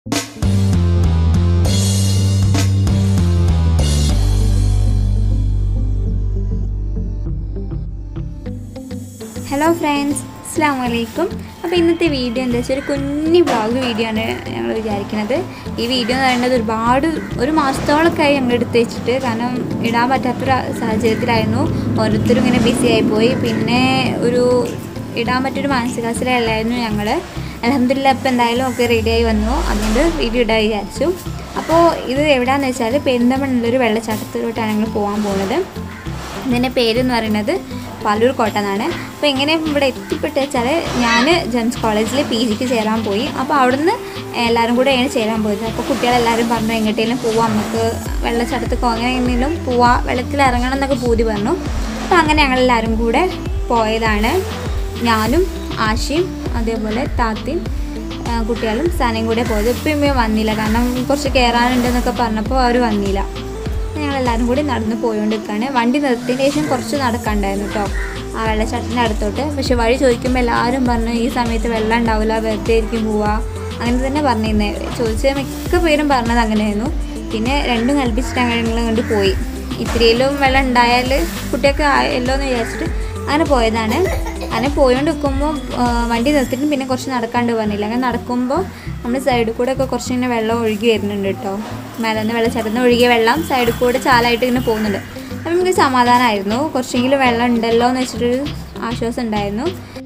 Hello friends, അസ്സലാമു അലൈക്കും. അപ്പോൾ ഇന്നത്തെ വീഡിയോ എന്താ വെച്ചാൽ ഒരു കുഞ്ഞി വ്ളോഗ് വീഡിയോ ആണ് ഞങ്ങൾ വിചാരിക്കുന്നത്. ഈ വീഡിയോ എന്ന് പറയുന്നത് ഒരു മാസത്തോളമൊക്കെയായി ഞങ്ങൾ എടുത്ത് വെച്ചിട്ട്, കാരണം ഇടാൻ പറ്റാത്തൊരു സാഹചര്യത്തിലായിരുന്നു. ഓരോരുത്തരും ഇങ്ങനെ ബിസി ആയിപ്പോയി. പിന്നെ ഇടാൻ പറ്റിയൊരു മാനസികാവസ്ഥയിലായിരുന്നു ഞങ്ങൾ. അൽഹംദുലില്ലാഹ് ഇപ്പോൾ എന്തായാലും ഒക്കെ റെഡിയായി വന്നു. അതുകൊണ്ട് വീഡിയോ ഇടാൻ വിചാരിച്ചു. അപ്പോൾ ഇത് എവിടെയാണെന്ന് വെച്ചാൽ പെരിന്തൽമണ്ണയിലൊരു വെള്ളച്ചാട്ടത്തിലോട്ടാണ് ഞങ്ങൾ പോകാൻ പോകുന്നത്. ഇതിൻ്റെ പേരെന്ന് പറയുന്നത് പാലൂർ കോട്ട എന്നാണ്. അപ്പോൾ എങ്ങനെ ഇവിടെ എത്തിപ്പെട്ട് വെച്ചാൽ, ഞാൻ ജെംസ് കോളേജിൽ PG ചേരാൻ പോയി. അപ്പോൾ അവിടുന്ന് എല്ലാവരും കൂടെയാണ് ചേരാൻ പോയത്. അപ്പോൾ കുട്ടികളെല്ലാവരും പറഞ്ഞു എങ്ങോട്ടേലും പോവാം, നമുക്ക് വെള്ളച്ചാട്ടത്തിൽ അങ്ങനെ എന്തെങ്കിലും പോവാം, വെള്ളത്തിൽ ഇറങ്ങണം എന്നൊക്കെ പൂതി പറഞ്ഞു. അപ്പോൾ അങ്ങനെ ഞങ്ങളെല്ലാവരും കൂടെ പോയതാണ്. ഞാനും ആശയും അതേപോലെ താത്തയും കുട്ടികളും സാനയും കൂടെ പോയത്. ഇപ്പം വന്നില്ല, കാരണം കുറച്ച് കയറാനുണ്ടെന്നൊക്കെ പറഞ്ഞപ്പോൾ അവർ വന്നില്ല. ഞങ്ങളെല്ലാവരും കൂടി നടന്ന് പോയോണ്ടിരിക്കുകയാണ്. വണ്ടി നിർത്തിയതിന് ശേഷം കുറച്ച് നടക്കാനുണ്ടായിരുന്നു കേട്ടോ ആ വെള്ളച്ചാട്ടത്തിൻ്റെ അടുത്തോട്ട്. പക്ഷെ വഴി ചോദിക്കുമ്പോൾ എല്ലാവരും പറഞ്ഞു ഈ സമയത്ത് വെള്ളം ഉണ്ടാവില്ല, വെറുതെ ആയിരിക്കും പോവുക, അങ്ങനെ തന്നെ പറഞ്ഞിരുന്നേ. ചോദിച്ച മിക്ക പേരും പറഞ്ഞത് അങ്ങനെയായിരുന്നു. പിന്നെ രണ്ടും കൽപ്പിച്ചിട്ട് ഞങ്ങൾ കണ്ട് പോയി. ഇത്രയിലും വെള്ളം ഉണ്ടായാൽ കുട്ടിയൊക്കെ ആയല്ലോ എന്ന് വിചാരിച്ചിട്ട് അങ്ങനെ പോയതാണ്. അങ്ങനെ പോയോണ്ട് നിൽക്കുമ്പോൾ വണ്ടി നിർത്തിയിട്ടും പിന്നെ കുറച്ച് നടക്കാണ്ട് പറഞ്ഞില്ല. അങ്ങനെ നടക്കുമ്പോൾ നമ്മൾ സൈഡിൽ കൂടെ ഒക്കെ കുറച്ച് ഇങ്ങനെ വെള്ളം ഒഴുകി വരുന്നുണ്ട് കേട്ടോ. മേലെന്ന് വെള്ളച്ചാട്ടത്തിൽ ഒഴുകിയ വെള്ളം സൈഡിൽ കൂടെ ചാലായിട്ട് ഇങ്ങനെ പോകുന്നുണ്ട്. അപ്പം നമുക്ക് സമാധാനമായിരുന്നു, കുറച്ചെങ്കിലും വെള്ളം ഉണ്ടല്ലോ എന്ന് വെച്ചിട്ടൊരു ആശ്വാസം ഉണ്ടായിരുന്നു.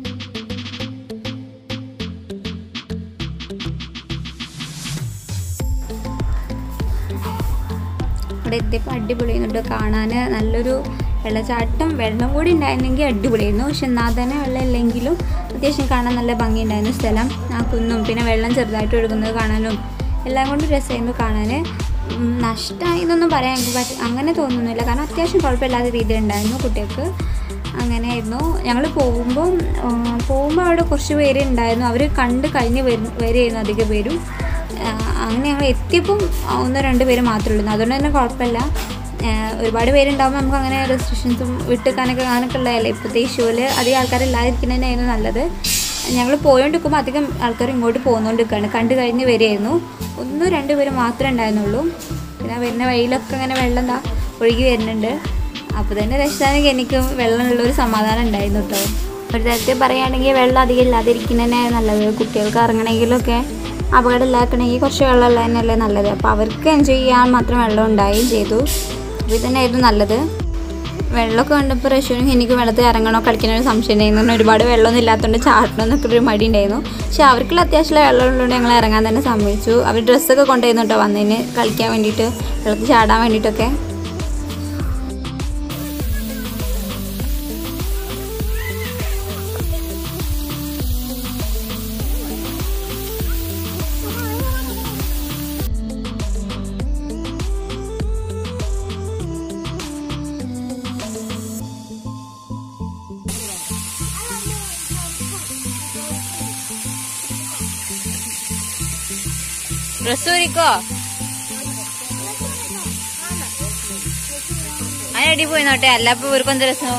അവിടെ എത്തിയപ്പോൾ അടിപൊളിയായിരുന്നു കാണാൻ. നല്ലൊരു വെള്ളച്ചാട്ടം, വെള്ളം കൂടി ഉണ്ടായിരുന്നെങ്കിൽ അടിപൊളിയായിരുന്നു. പക്ഷെ എന്നാൽ തന്നെ വെള്ളം ഇല്ലെങ്കിലും അത്യാവശ്യം കാണാൻ നല്ല ഭംഗിയുണ്ടായിരുന്നു സ്ഥലം. ആ കുന്നും പിന്നെ വെള്ളം ചെറുതായിട്ട് ഒഴുകുന്നത് കാണാനും എല്ലാം കൊണ്ടും രസമായിരുന്നു കാണാൻ. നഷ്ടമായി എന്നൊന്നും പറയാൻ അങ്ങനെ തോന്നുന്നില്ല, കാരണം അത്യാവശ്യം കുഴപ്പമില്ലാത്ത രീതിയിൽ ഉണ്ടായിരുന്നു കുട്ടികൾക്ക്. അങ്ങനെയായിരുന്നു. ഞങ്ങൾ പോകുമ്പോൾ അവിടെ കുറച്ച് പേര് ഉണ്ടായിരുന്നു. അവർ കണ്ട് കഴിഞ്ഞ് വരെയായിരുന്നു അധികം പേരും. അങ്ങനെ ഞങ്ങൾ എത്തിയപ്പം 1-2 പേര് മാത്രമേ ഉള്ളൂ. അതുകൊണ്ട് തന്നെ കുഴപ്പമില്ല. ഒരുപാട് പേരുണ്ടാകുമ്പോൾ നമുക്ക് അങ്ങനെ റെസ്ട്രിക്ഷൻസും വിട്ടുക്കാനൊക്കെ ഉള്ളതല്ലേ. ഇപ്പോഴത്തെ ഇഷ്യൂവിൽ അധികം ആൾക്കാരില്ലാതിരിക്കുന്നതന്നെയായിരുന്നു നല്ലത്. ഞങ്ങൾ പോയോണ്ടിരിക്കുമ്പോൾ അധികം ആൾക്കാർ ഇങ്ങോട്ട് പോകുന്നോണ്ടിരിക്കുകയാണ്. കണ്ടു കഴിഞ്ഞ് വരികയായിരുന്നു. 1-2 പേര് മാത്രമേ ഉണ്ടായിരുന്നുള്ളൂ. പിന്നെ വരുന്ന വഴിയിലൊക്കെ അങ്ങനെ വെള്ളം ഒഴുകി വരുന്നുണ്ട്. അപ്പോൾ തന്നെ രക്ഷാണെങ്കിൽ എനിക്കും വെള്ളമുള്ളൊരു സമാധാനം ഉണ്ടായിരുന്നു കേട്ടോ. ഒരു തരത്തിൽ പറയുകയാണെങ്കിൽ വെള്ളം അധികം ഇല്ലാതിരിക്കുന്നതന്നെ നല്ലത്. കുട്ടികൾക്ക് ഇറങ്ങണമെങ്കിലൊക്കെ അപകടം ഇല്ലാക്കണമെങ്കിൽ കുറച്ച് വെള്ളം ഉള്ളത് തന്നെയല്ലേ നല്ലത്. അപ്പോൾ അവർക്ക് എൻജോയ് ചെയ്യാൻ മാത്രം വെള്ളം ഉണ്ടാവുകയും ചെയ്തു. അപ്പോൾ ഇതന്നെയായിരുന്നു നല്ലത്. വെള്ളമൊക്കെ കണ്ടപ്പോൾ റഷീനും എനിക്ക് വെള്ളത്തിൽ ഇറങ്ങണോ കളിക്കണോ ഒരു സംശയം ഉണ്ടായിരുന്നു. ഒരുപാട് വെള്ളമൊന്നും ഇല്ലാത്തതുകൊണ്ട് ചാട്ടണമെന്നൊക്കെ ഒരു മടി ഉണ്ടായിരുന്നു. പക്ഷെ അവർക്കുള്ള അത്യാവശ്യമുള്ള വെള്ളം ഉള്ളതുകൊണ്ട് ഞങ്ങൾ ഇറങ്ങാൻ തന്നെ സമ്മതിച്ചു. അവർ ഡ്രസ്സൊക്കെ കൊണ്ടുവരുന്നു കേട്ടോ വന്നതിന്, കളിക്കാൻ വേണ്ടിയിട്ട്, വെള്ളത്തിൽ ചാടാൻ വേണ്ടിയിട്ടൊക്കെ. ഡ്രസ് ഊരിക്കോ, അതിനടി പോയി നോട്ടെ, അല്ല ഇപ്പൊ ഊർക്കൊന്ത് രസമോ.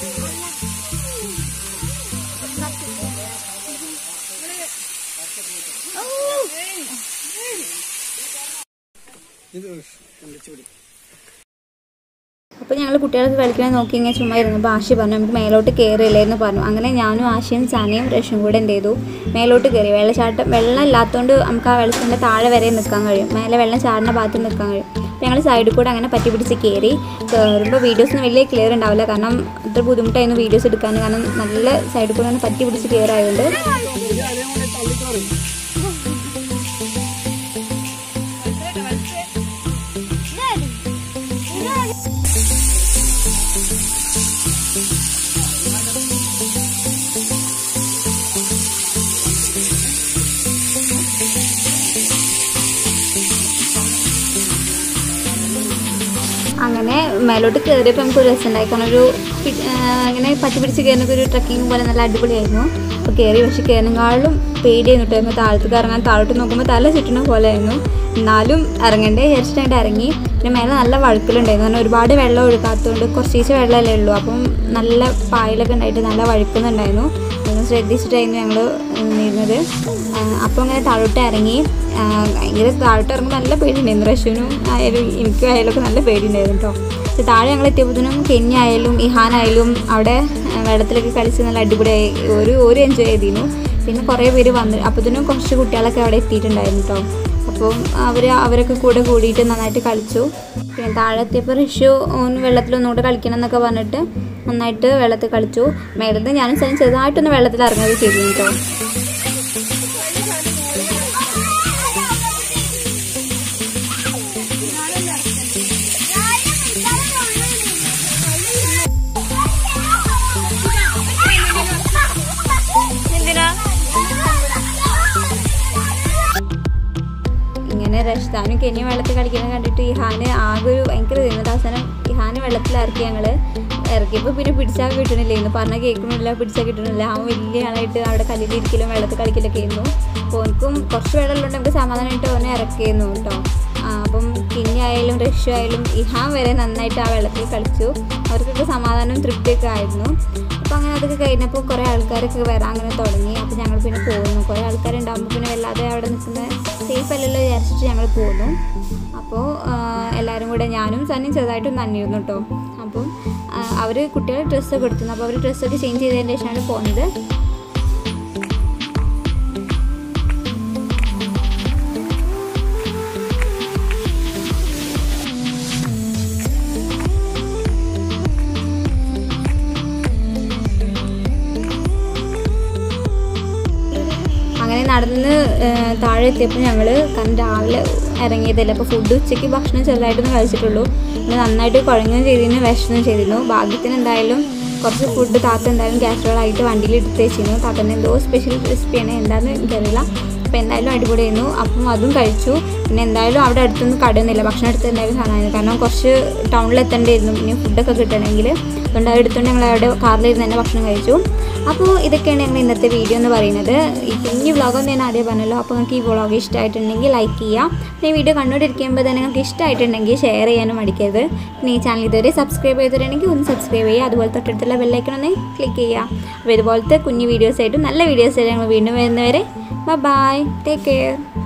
അപ്പോൾ ഞങ്ങൾ കുട്ടികൾക്ക് കളിക്കാൻ നോക്കി ഇങ്ങനെ ചുമ്മാ ഇരുന്നപ്പോൾ ആശി പറഞ്ഞു നമുക്ക് മേലോട്ട് കയറിയില്ലേ എന്ന് പറഞ്ഞു. അങ്ങനെ ഞാനും ആശയും സാനയും റഷും കൂടെ എന്ത് ചെയ്തു, മേലോട്ട് കയറി. വെള്ളം ഇല്ലാത്തതുകൊണ്ട് നമുക്ക് ആ വെള്ളത്തിൻ്റെ താഴെ വരെ നിൽക്കാൻ കഴിയും, മേലെ വെള്ളം ചാടുന്ന ഭാഗത്ത് നിൽക്കാൻ കഴിയും. അപ്പോൾ ഞങ്ങൾ സൈഡിൽ കൂടെ അങ്ങനെ പറ്റി പിടിച്ച് കയറുമ്പോൾ വീഡിയോസിന് വലിയ ക്ലിയർ ഉണ്ടാവില്ല, കാരണം അത്ര ബുദ്ധിമുട്ടായിരുന്നു വീഡിയോസ് എടുക്കാൻ. കാരണം നല്ല സൈഡിൽ കൂടെ അങ്ങനെ പറ്റി പിടിച്ച് കയറായതുകൊണ്ട്. അങ്ങനെ മേലോട്ട് കയറിയപ്പോൾ നമുക്കൊരു രസമുണ്ടായി, കാരണം അങ്ങനെ പറ്റി പിടിച്ച് കയറുന്നൊക്കെ ഒരു ട്രക്കിങ് പോലെ നല്ല അടിപൊളിയായിരുന്നു. അപ്പോൾ കയറി, പക്ഷേ കയറുന്നതിനാളും പേടിയായിരുന്നു കേട്ടോ. താഴത്തേക്ക് ഇറങ്ങാൻ താഴോട്ട് നോക്കുമ്പോൾ തല ചുറ്റണ പോലെ ആയിരുന്നു. എന്നാലും ഇറങ്ങണ്ടേ വിചാരിച്ചിട്ടായിട്ട് ഇറങ്ങി. പിന്നെ മേലെ നല്ല വഴുക്കലുണ്ടായിരുന്നു, കാരണം ഒരുപാട് വെള്ളം ഒഴുകാത്തതുകൊണ്ട് കുറച്ച് വെള്ളമല്ലേ ഉള്ളൂ. അപ്പം നല്ല പായലൊക്കെ ഉണ്ടായിട്ട് നല്ല വഴുക്കുന്നുണ്ടായിരുന്നു. ശ്രദ്ധിച്ചിട്ടായിരുന്നു ഞങ്ങൾ നിന്നിരുന്നത്. അപ്പോൾ അങ്ങനെ താഴോട്ട് ഇറങ്ങി. ഭയങ്കര താഴോട്ട് ഇറങ്ങുമ്പോൾ നല്ല പേടിയുണ്ടായിരുന്നു. റഷുവിനും ആയാലും എനിക്കും ആയാലും നല്ല പേടിയുണ്ടായിരുന്നു കേട്ടോ. പക്ഷെ താഴെ ഞങ്ങൾ എത്തിയപ്പോഴത്തേനും കെന്നി ആയാലും ഇഹാനായാലും അവിടെ വെള്ളത്തിലൊക്കെ കളിച്ച് നല്ല അടിപൊളിയായി ഒരു എൻജോയ് ചെയ്തിരുന്നു. പിന്നെ കുറേ പേര് വന്നു. അപ്പോഴത്തേനും കുറച്ച് കുട്ടികളൊക്കെ അവിടെ എത്തിയിട്ടുണ്ടായിരുന്നു കേട്ടോ. അപ്പം അവരൊക്കെ കൂടിയിട്ട് നന്നായിട്ട് കളിച്ചു. പിന്നെ താഴെ എത്തിയപ്പോൾ ഋഷു വെള്ളത്തിലൊന്നുകൂടെ കളിക്കണം എന്നൊക്കെ പറഞ്ഞിട്ട് നന്നായിട്ട് വെള്ളത്തിൽ കളിച്ചു. മേലത്ത് ഞാനും ചെറുതായിട്ടൊന്ന് വെള്ളത്തിൽ ഇറങ്ങുകയൊക്കെ ചെയ്തു കേട്ടോ. ഇങ്ങനെ റഷ്താനും കെന്നി വെള്ളത്തിൽ കളിക്കുന്നത് കണ്ടിട്ട് ഇഹാന് ആകെ ഒരു ഭയങ്കര ചെയ്യുന്നത്. അവസാനം ഇഹാന് വെള്ളത്തിൽ ഇറക്കി. ഞങ്ങൾ ഇറക്കിയപ്പോൾ പിന്നെ പിടിച്ചാൽ കിട്ടണില്ലായിരുന്നു. പറഞ്ഞാൽ കേൾക്കണില്ല, പിടിച്ചാൽ കിട്ടണില്ല. അവൻ വലിയ ആളായിട്ട് അവിടെ കല്ലിലിരിക്കലും വെള്ളത്തിൽ കളിക്കലൊക്കെ ആയിരുന്നു. അപ്പോൾ എനിക്കും കുറച്ച് വെള്ളമുള്ളതുകൊണ്ട് നമുക്ക് സമാധാനമായിട്ട് അവനെ ഇറക്കിയിരുന്നു കേട്ടോ. അപ്പം കെന്നി ആയാലും റഷു ആയാലും ഇഹാൻ വരെ നന്നായിട്ട് ആ വെള്ളത്തിൽ കളിച്ചു. അവർക്കൊക്കെ സമാധാനവും തൃപ്തിയൊക്കെ ആയിരുന്നു. അപ്പോൾ അങ്ങനെ അതൊക്കെ കഴിഞ്ഞപ്പോൾ കുറേ ആൾക്കാരൊക്കെ വരാൻ അങ്ങനെ തുടങ്ങി. അപ്പോൾ ഞങ്ങൾ പിന്നെ പോകുന്നു. കുറേ ആൾക്കാരുണ്ടാകുമ്പോൾ പിന്നെ വല്ലാതെ അവിടെ നിൽക്കുന്ന സേഫ് അല്ലല്ലോ വിചാരിച്ചിട്ട് ഞങ്ങൾ പോകുന്നു. അപ്പോൾ എല്ലാവരും കൂടെ ഞാനും സന്നിയും ചെറുതായിട്ടും നന്നിരുന്നു കേട്ടോ. അപ്പം അവർ കുട്ടികൾ ഡ്രസ്സൊക്കെ എടുത്തുന്നു. അപ്പോൾ അവർ ഡ്രസ്സൊക്കെ ചേഞ്ച് ചെയ്തതിന് ശേഷമാണ് പോകുന്നത്. അങ്ങനെ നടന്ന് താഴെ എത്തിയപ്പോൾ ഞങ്ങൾ കാരണം രാവിലെ ഇറങ്ങിയതല്ല. അപ്പോൾ ഫുഡ് ഉച്ചയ്ക്ക് ഭക്ഷണം ചെറുതായിട്ടൊന്നും കഴിച്ചിട്ടുള്ളൂ. പിന്നെ നന്നായിട്ട് കുഴങ്ങുകയും ചെയ്തിരുന്നു, വിഷമം ചെയ്തിരുന്നു. ഭാഗ്യത്തിന് എന്തായാലും കുറച്ച് ഫുഡ് താത്ത എന്തായാലും കാസറോളായിട്ട് വണ്ടിയിൽ എടുത്ത് വെച്ചിരുന്നു. താത്തന്നെ എന്തോ സ്പെഷ്യൽ റെസിപ്പിയാണ്, എന്താണെന്ന് എനിക്കറിയില്ല. അപ്പോൾ എന്തായാലും അടിപൊളിയായിരുന്നു. അപ്പം അതും കഴിച്ചു. പിന്നെ എന്തായാലും അവിടെ അടുത്തൊന്നും കടയൊന്നുമില്ല. ഭക്ഷണം എടുത്ത് എന്തായാലും കാണാമായിരുന്നു. കാരണം കുറച്ച് ടൗണിലെത്തേണ്ടിയിരുന്നു പിന്നെ ഫുഡൊക്കെ കിട്ടണമെങ്കിൽ. അതുകൊണ്ട് അത് എടുത്തുകൊണ്ട് ഞങ്ങൾ അവിടെ കാറിലിരുന്ന് തന്നെ ഭക്ഷണം കഴിച്ചു. അപ്പോൾ ഇതൊക്കെയാണ് ഞങ്ങൾ ഇന്നത്തെ വീഡിയോ എന്ന് പറയുന്നത്. ഈ വ്ളോഗൊന്നും ഞാൻ ആദ്യം പറഞ്ഞല്ലോ. അപ്പോൾ നിങ്ങൾക്ക് ഈ വ്ളോഗ് ഇഷ്ടമായിട്ടുണ്ടെങ്കിൽ ലൈക്ക് ചെയ്യുക. പിന്നെ ഈ വീഡിയോ കണ്ടുകൊണ്ടിരിക്കുമ്പോൾ തന്നെ നിങ്ങൾക്ക് ഇഷ്ടമായിട്ടുണ്ടെങ്കിൽ ഷെയർ ചെയ്യാനും മടിക്കരുത്. പിന്നെ ഈ ചാനൽ ഇതുവരെ സബ്സ്ക്രൈബ് ചെയ്തിട്ടുണ്ടെങ്കിൽ ഒന്ന് സബ്സ്ക്രൈബ് ചെയ്യുക. അതുപോലെ തൊട്ടടുത്തുള്ള ബെല്ലൈക്കൺ ഒന്ന് ക്ലിക്ക് ചെയ്യുക. അപ്പോൾ ഇതുപോലത്തെ കുഞ്ഞു വീഡിയോസായിട്ടും നല്ല വീഡിയോസായിട്ടും ഞങ്ങൾ വീണ്ടും വരുന്നവരെ ബൈ, ടേക്ക് കെയർ.